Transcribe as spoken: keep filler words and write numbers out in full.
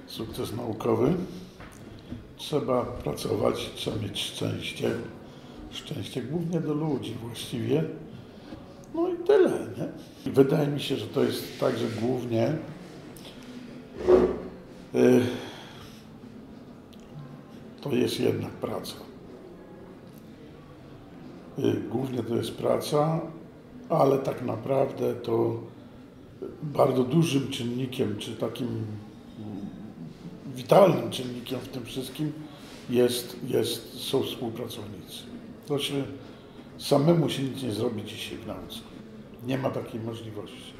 sukces naukowy. Trzeba pracować, trzeba mieć szczęście. Szczęście głównie do ludzi właściwie. No i tyle, nie? I wydaje mi się, że to jest tak, że głównie yy, to jest jednak praca. Yy, głównie to jest praca, ale tak naprawdę to bardzo dużym czynnikiem, czy takim witalnym czynnikiem w tym wszystkim jest, jest, są współpracownicy. To się, samemu się nic nie zrobi dzisiaj w nauce. Nie ma takiej możliwości.